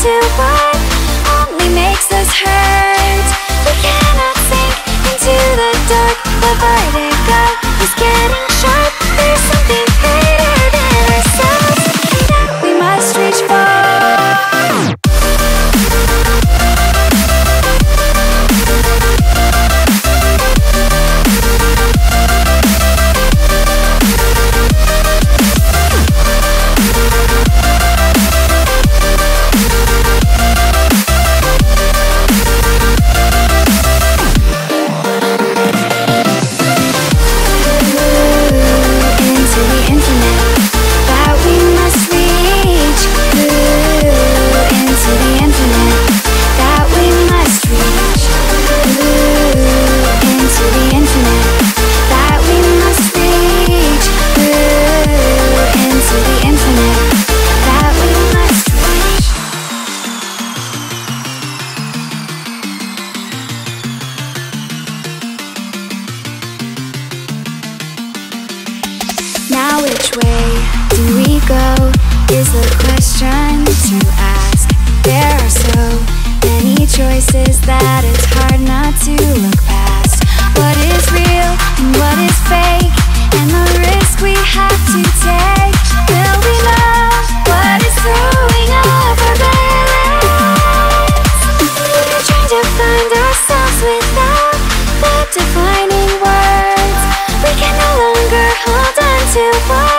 to what only makes us hurt. We cannot sink into the dark. The vertigo is getting sharp. There's something greater than ourselves that we must reach for. Now which way do we go is the question to ask. There are so many choices that it's hard not to look past. What is real and what is fake, and the risk we have to take. Will we know what is throwing off our balance? We're trying to find ourselves without the defining words. We can no longer hold on to what